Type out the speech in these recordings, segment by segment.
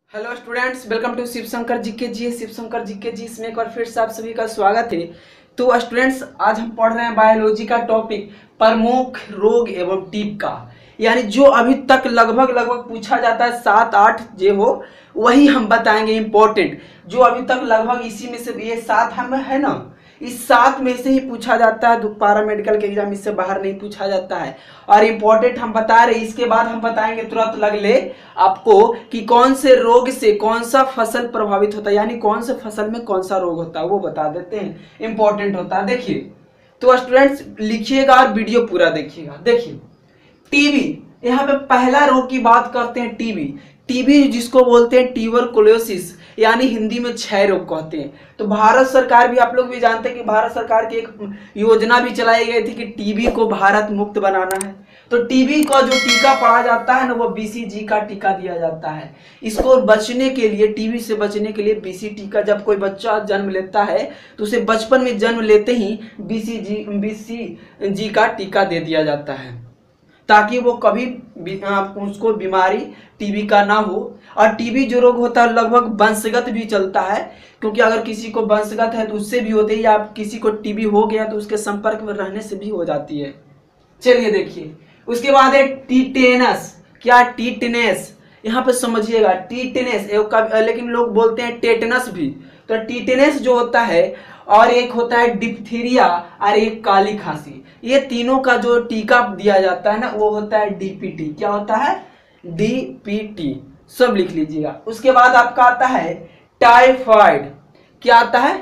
Hello students, welcome to Shiv Shankar GK ji. Shiv Shankar GK ji इसमें एक बार फिर से आप सभी का स्वागत है। तो स्टूडेंट्स, आज हम पढ़ रहे हैं बायोलॉजी का टॉपिक प्रमुख रोग एवं टीप का। यानी जो अभी तक लगभग पूछा जाता है 7-8 जो हो वही हम बताएंगे इम्पोर्टेंट। जो अभी तक लगभग इसी में से ये 7 हम है ना, इस 7 में से ही पूछा जाता है। पारा मेडिकल के एग्जाम इससे बाहर नहीं पूछा जाता है और इम्पोर्टेंट हम बता रहे। इसके बाद हम बताएंगे तुरंत लगले आपको कि कौन से रोग से कौन सा फसल प्रभावित होता है, यानी कौन से फसल में कौन सा रोग होता है वो बता देते हैं, इम्पोर्टेंट होता है। देखिए तो स्टूडेंट्स लिखिएगा और वीडियो पूरा देखिएगा। देखिए टीबी, यहाँ पे पहला रोग की बात करते हैं। टीबी टीबी जिसको बोलते हैं ट्यूबरकुलोसिस, यानी हिंदी में क्षय रोग कहते हैं। तो भारत सरकार भी, आप लोग भी जानते हैं कि भारत सरकार की एक योजना भी चलाई गई थी कि टीबी को भारत मुक्त बनाना है। तो टीबी का जो टीका पढ़ा जाता है ना, वो बीसीजी का टीका दिया जाता है। इसको बचने के लिए, टीबी से बचने के लिए बीसीजी का, जब कोई बच्चा जन्म लेता है तो उसे बचपन में जन्म लेते ही बीसीजी का टीका दे दिया जाता है ताकि वो कभी उसको बीमारी टीबी का ना हो। और टीबी जो रोग होता है लगभग वंशगत भी चलता है, क्योंकि अगर किसी को वंशगत है तो उससे भी होते ही, या किसी को टीबी हो गया तो उसके संपर्क में रहने से भी हो जाती है। चलिए देखिए, उसके बाद है टीटेनस। क्या टीटेनस, यहाँ पे समझिएगा टीटेनस, लेकिन लोग बोलते हैं टेटनस भी। तो टीटेनस जो होता है, और एक होता है डिप्थीरिया और एक काली खांसी। ये तीनों का जो टीका दिया जाता है ना, वो होता है डीपीटी। क्या होता है? डीपीटी। सब लिख लीजिएगा। उसके बाद आपका आता है टाइफाइड। क्या आता है?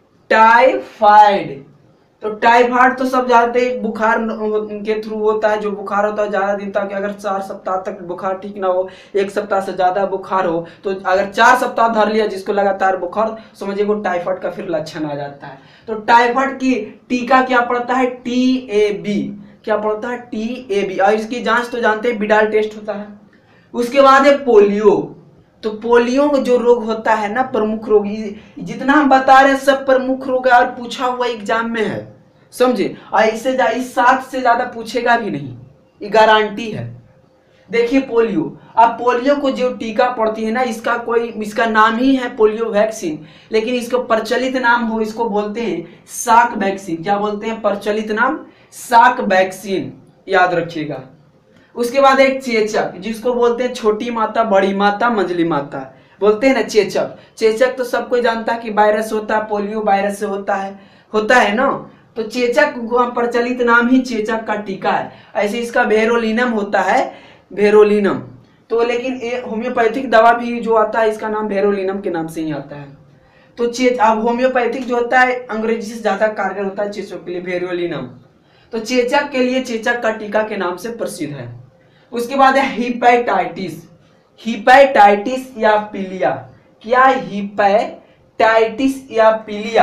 टाइफाइड। तो टाइफाइड तो सब जानते हैं, बुखार के थ्रू होता है। जो बुखार होता है ज्यादा दिन तक, अगर 4 सप्ताह तक बुखार ठीक ना हो, 1 सप्ताह से ज्यादा बुखार हो, तो अगर 4 सप्ताह धर लिया जिसको लगातार बुखार, समझिए वो टाइफाइड का फिर लक्षण आ जाता है। तो टाइफाइड की टीका क्या पड़ता है? टीएबी। क्या पड़ता है? टीएबी। और इसकी जांच तो जानते हैं, बिडाल टेस्ट होता है। उसके बाद है पोलियो। तो पोलियो जो रोग होता है ना, प्रमुख रोग, जितना हम बता रहे हैं सब प्रमुख रोग है और पूछा हुआ एग्जाम में है, समझे। और इससे इस 7 से ज्यादा पूछेगा भी नहीं, ये गारंटी है। देखिए पोलियो, अब पोलियो को जो टीका पड़ती है ना, इसका नाम ही है पोलियो वैक्सीन, लेकिन इसको प्रचलित नाम हो, इसको बोलते हैं साक वैक्सीन। क्या बोलते हैं? प्रचलित नाम साक वैक्सीन, याद रखिएगा। उसके बाद एक चेचक, जिसको बोलते हैं छोटी माता, बड़ी माता, मंझली माता, बोलते हैं ना चेचक। चेचक तो सब कोई जानता है कि वायरस होता है, पोलियो वायरस से होता है ना। तो चेचक प्रचलित नाम ही चेचक का टीका है। ऐसे इसका वेरोलिनम होता है, वेरोलिनम। तो लेकिन होम्योपैथिक दवा भी जो आता है, इसका नाम वेरोलिनम के नाम से ही आता है। तो अब होम्योपैथिक जो होता है अंग्रेजी से ज्यादा कारगर होता है चेचक के लिए, वेरोलिनम। तो चेचक के लिए चेचक का टीका के नाम से प्रसिद्ध है। उसके बाद है हिपेटाइटिस। हिपेटाइटिस या पीलिया। क्या? हिपेटाइटिस या पीलिया।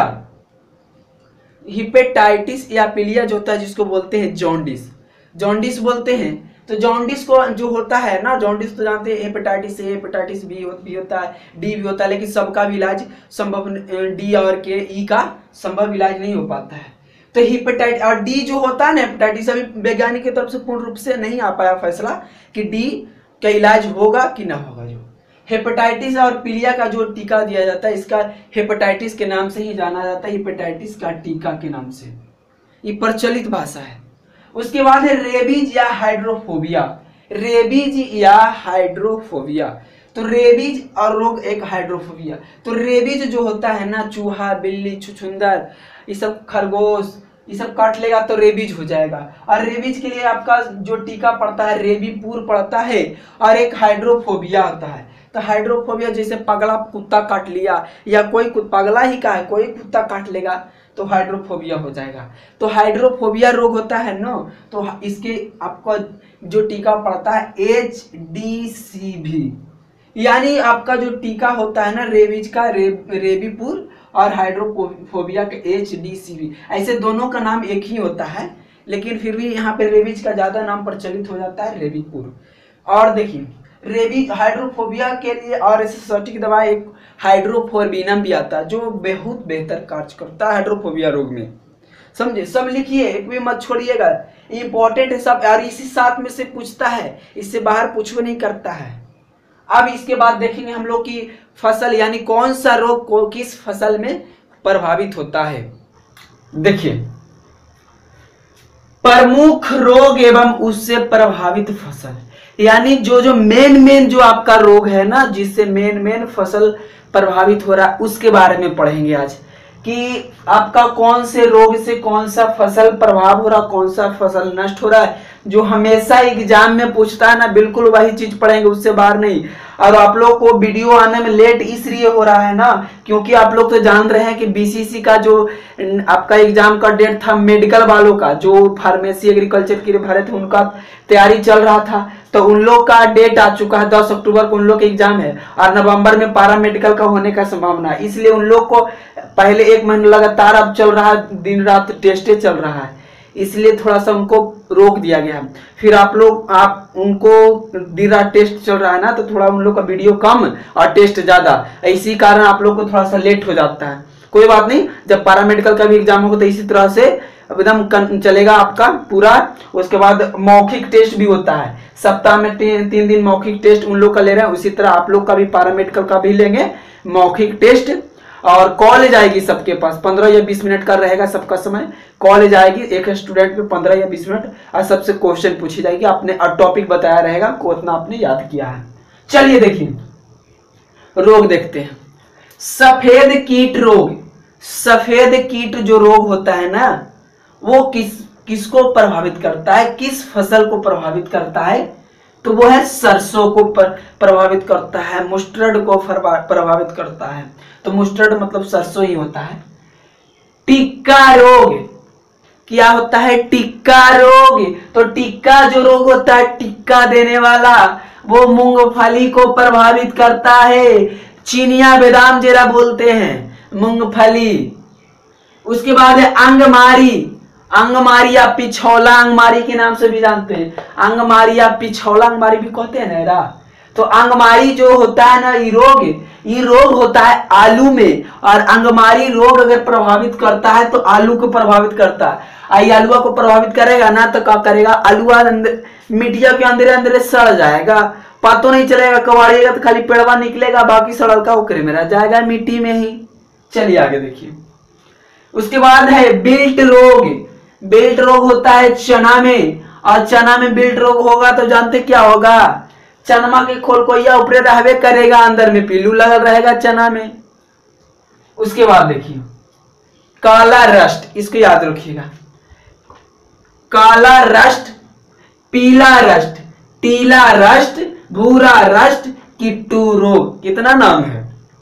हिपेटाइटिस या पीलिया जो होता है, जिसको बोलते हैं जॉन्डिस, जॉन्डिस बोलते हैं। तो जॉन्डिस को जो होता है ना, जॉन्डिस तो जानते हैं हेपेटाइटिस ए, हेपेटाइटिस बी भी होता है, डी भी होता है, लेकिन सबका भी इलाज संभव, डी और के ई का संभव इलाज नहीं हो पाता है। तो हिपेटाइटिस और डी जो होता है ना, हेपेटाइटिस, अभी वैज्ञानिक की तरफ से पूर्ण रूप से नहीं आ पाया फैसला कि डी का इलाज होगा कि ना होगा। जो हेपेटाइटिस और पीलिया का जो टीका दिया जाता है, इसका हेपेटाइटिस के नाम से ही जाना जाता है, हेपेटाइटिस का टीका के नाम से, ये प्रचलित भाषा है। उसके बाद है रेबीज या हाइड्रोफोबिया। रेबीज या हाइड्रोफोबिया, तो रेबीज और रोग एक हाइड्रोफोबिया। तो रेबीज जो होता है ना, चूहा, बिल्ली, छुछुंदर, ये सब खरगोश, ये सब काट लेगा तो रेबीज हो जाएगा। और रेबीज के लिए आपका जो टीका पड़ता है रेबीपुर पड़ता है, और एक हाइड्रोफोबिया होता है। तो हाइड्रोफोबिया जैसे पगला कुत्ता काट लिया, या कोई पगला ही का है, कोई कुत्ता काट लेगा तो हाइड्रोफोबिया हो जाएगा। तो हाइड्रोफोबिया रोग होता है ना, तो इसके आपका जो टीका पड़ता है HDCV, यानी आपका जो टीका होता है ना रेबीज का, रेबीपुर, और हाइड्रोफोबिया का HDCV। ऐसे दोनों का नाम एक ही होता है, लेकिन फिर भी यहाँ पे रेबीज का ज्यादा नाम प्रचलित हो जाता है, रेबीपुर। और देखिए रेबीज हाइड्रोफोबिया के लिए और ऐसे सटीक दवा एक हाइड्रोफोर्बिनम भी आता है, जो बहुत बेहतर कार्य करता है हाइड्रोफोबिया रोग में, समझे। सब लिखिए, एक भी मत छोड़िएगा, इंपॉर्टेंट है सब। और इसी 7 में से पूछता है, इससे बाहर पूछो नहीं करता है। अब इसके बाद देखेंगे हम लोग की फसल यानी कौन सा रोग को किस फसल में प्रभावित होता है। देखिए, प्रमुख रोग एवं उससे प्रभावित फसल, यानी जो जो मेन जो आपका रोग है ना, जिससे मेन फसल प्रभावित हो रहा है, उसके बारे में पढ़ेंगे आज कि आपका कौन से रोग से कौन सा फसल प्रभाव हो रहा, कौन सा फसल नष्ट हो रहा है। जो हमेशा एग्जाम में पूछता है ना, बिल्कुल वही चीज पढ़ेंगे, उससे बाहर नहीं। और आप लोग को वीडियो आने में लेट इसलिए हो रहा है ना, क्योंकि आप लोग तो जान रहे हैं कि बीसीसी का जो आपका एग्जाम का डेट था, मेडिकल वालों का जो फार्मेसी एग्रीकल्चर के लिए भरे थे, उनका तैयारी चल रहा था, तो उन लोग का डेट आ चुका है। 10 अक्टूबर को उन लोग का एग्जाम है और नवंबर में पैरा मेडिकल का होने का संभावना है। इसलिए उन लोग को पहले 1 महीना लगातार अब चल रहा है, दिन रात टेस्टे चल रहा है, इसलिए थोड़ा सा उनको रोक दिया गया। फिर आप उनको दिन रात टेस्ट चल रहा है ना, तो थोड़ा उन लोग का वीडियो कम और टेस्ट ज्यादा, इसी कारण आप लोग को थोड़ा सा लेट हो जाता है। कोई बात नहीं, जब पैरामेडिकल का भी एग्जाम होगा तो इसी तरह से एकदम चलेगा आपका पूरा। उसके बाद मौखिक टेस्ट भी होता है, सप्ताह में 3 दिन मौखिक टेस्ट उन लोग का ले रहे हैं, उसी तरह आप लोग का भी पैरामेडिकल का भी लेंगे मौखिक टेस्ट। और कॉलेज आएगी सबके पास, 15 या 20 मिनट का रहेगा सबका समय। कॉलेज आएगी एक स्टूडेंट पे 15 या 20 मिनट, और सबसे क्वेश्चन पूछी जाएगी, आपने टॉपिक बताया रहेगा, उतना आपने याद किया है। चलिए देखिए, रोग देखते हैं। सफेद कीट रोग, सफेद कीट जो रोग होता है ना, वो किसको प्रभावित करता है, किस फसल को प्रभावित करता है, तो वो है सरसों को प्रभावित करता है, मस्टर्ड को प्रभावित करता है। तो मस्टर्ड मतलब सरसों ही होता है। टिक्का रोग, क्या होता है, टिक्का रोग। तो टिक्का जो रोग होता है, टिक्का देने वाला, वो मूंगफली को प्रभावित करता है। चिनिया बादाम जरा बोलते हैं, मूंगफली। उसके बाद है अंगमारी, अंगमारी या पिछौला अंगमारी के नाम से भी जानते हैं, अंगमारी या पिछौला अंगमारी भी कहते हैं ना। तो अंगमारी जो होता है ना, ये रोग होता है आलू में, और अंगमारी रोग अगर प्रभावित करता है तो आलू को प्रभावित करता है। आलुआ को प्रभावित करेगा ना, तो क्या करेगा, आलुआ मिट्टिया के अंदर सड़ जाएगा, पता नहीं चलेगा, कबाड़िएगा तो खाली पेड़वा निकलेगा, बाकी सड़ल का उकरे में रह जाएगा, मिट्टी में ही। चलिए आगे देखिए। उसके बाद है बिल्ट रोग। बिल्ट रोग होता है चना में, और चना में बिल्ट रोग होगा तो जानते क्या होगा, चनमा के खोलकोइया ऊपरे रहवे करेगा, अंदर में पीलू लगल रहेगा चना में। उसके बाद देखिए काला रस्ट, इसको याद रखिएगा, काला रस्ट, पीला रस्ट, टीला रस्ट, भूरा रस्ट, किट्टू रोग। कितना नाम है,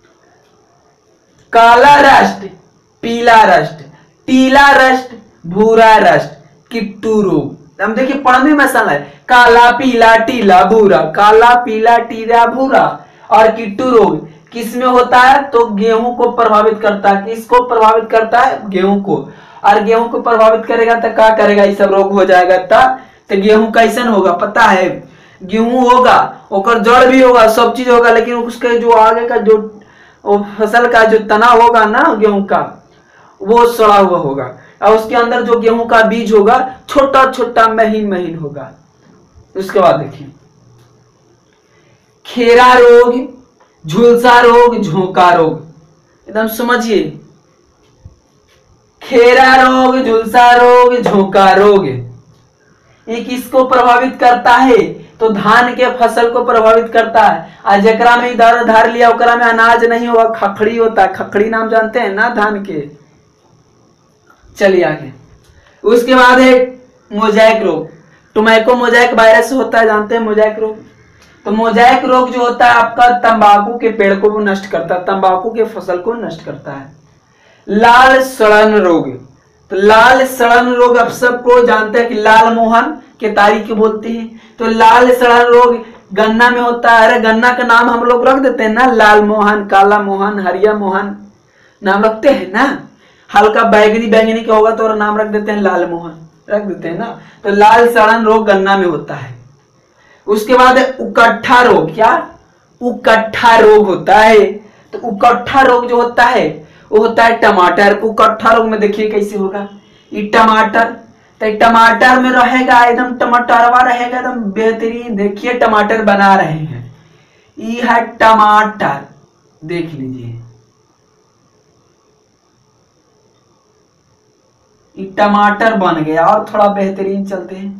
काला रस्ट, पीला रस्ट, टीला रस्ट, भूरा रस्ट, किट्टू रोग। हम देखिए पढ़ने में आसान है, काला पीला टीला भूरा, काला पीला टीला भूरा। और किट्टू रोग किस में होता है, तो गेहूं को प्रभावित करता है। किसको प्रभावित करता है, गेहूं को। और गेहूं को प्रभावित करेगा तो क्या करेगा, ये सब रोग हो जाएगा। तो गेहूं कैसन होगा पता है, गेहूं होगा, ओकर जड़ भी होगा, सब चीज होगा, लेकिन उसके जो आगे का जो फसल का जो तना होगा ना गेहूं का, वो सड़ा हुआ होगा, और उसके अंदर जो गेहूं का बीज होगा छोटा छोटा महीन महीन होगा। उसके बाद देखिए खेरा रोग, झुलसा रोग, झोंका रोग। एकदम समझिए, खेरा रोग, झुलसा रोग, झोंका रोग, ये किसको प्रभावित करता है, तो धान के फसल को प्रभावित करता है। और जकरा में इधर धार लिया ओकरा में अनाज नहीं होगा, खखड़ी होता है। खखड़ी नाम जानते हैं ना धान के। चलिए आगे। उसके बाद है मोजैक रोग। टोमैटो मोजैक वायरस होता है, जानते हैं मोजैक रोग। तो मोजैक रोग जो होता है आपका तंबाकू के पेड़ को नष्ट करता है, तंबाकू के फसल को नष्ट करता है। लाल सड़न रोग, तो लाल सड़न रोग आप सबको जानते हैं कि लाल मोहन के तारीख बोलते हैं। तो लाल सड़न रोग गन्ना में होता है। अरे गन्ना का नाम हम लोग रख देते हैं ना, लाल मोहन, काला मोहन, हरिया मोहन नाम रखते हैं ना। हल्का बैगनी बैगनी का होगा तो नाम रख देते हैं लाल मोहन, रख देते हैं ना। तो लाल सड़न रोग गन्ना में होता है। उसके बाद उकट्ठा रोग, क्या उकट्ठा रोग होता है। तो उकट्ठा रोग जो होता है वो होता है टमाटर। उकट्ठा रोग में देखिए कैसे होगा, ये टमाटर, तो टमाटर में रहेगा एकदम, टमाटरवा रहेगा एकदम बेहतरीन। देखिए टमाटर बना रहे हैं, ई है टमाटर, देख लीजिए ये टमाटर बन गया। और थोड़ा बेहतरीन चलते हैं,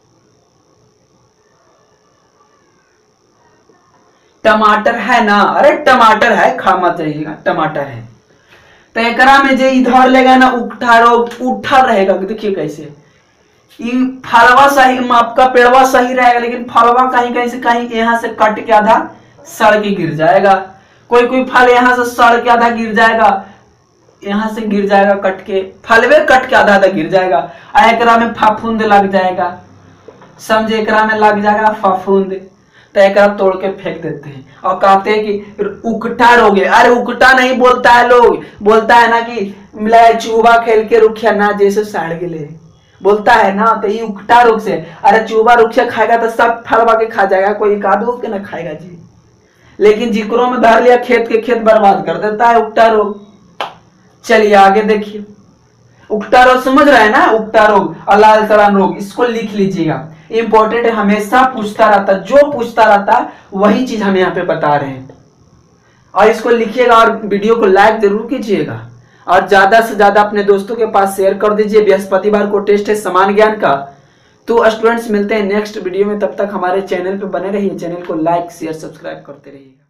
टमाटर है ना, अरे टमाटर है, खा मत जाइएगा, टमाटर है। तो एकरा में जो इधर लेगा ना उठा रोग, उठा रहेगा, देखिए कैसे ये फलवा सही, आपका पेड़वा सही रहेगा, लेकिन फलवा कहीं कहीं से कहीं यहाँ से कट के आधा सड़ के गिर जाएगा। कोई कोई फल यहाँ से सड़ के आधा गिर जाएगा, यहाँ से गिर जाएगा कट के, फलवे कट के आधा आधा गिर जाएगा। एकरा में फफूंद लग जाएगा, समझे, एकरा में लग जाएगा फफूंद, तो एकरा तोड़ के फेंक देते हैं और कहते हैं कि उकटा रोग है। अरे उकटा नहीं बोलता है, लोग बोलता है ना कि मिला चूबा खेल के रुखिया ना जैसे साड़ गिले, बोलता है ना, तो ये उकटा रोग से। अरे चूबा रुखिया खाएगा तो सब फलवा के खा जाएगा, कोई एक आध के ना खाएगा जी, लेकिन जिक्रों में धर लिया खेत के खेत बर्बाद कर देता है उकटा रोग। चलिए आगे देखिए, उकटा रोग समझ रहे हैं ना, उकटा रोग और लाल सड़ान रोग, इसको लिख लीजिएगा, इंपॉर्टेंट है, हमेशा पूछता रहता, जो पूछता रहता वही चीज हम यहाँ पे बता रहे हैं। और इसको लिखिएगा और वीडियो को लाइक जरूर कीजिएगा और ज्यादा से ज्यादा अपने दोस्तों के पास शेयर कर दीजिए। बृहस्पतिवार को टेस्ट है समान ज्ञान का। तो स्टूडेंट्स मिलते हैं नेक्स्ट वीडियो में, तब तक हमारे चैनल पे बने रहिए, चैनल को लाइक शेयर सब्सक्राइब करते रहिए।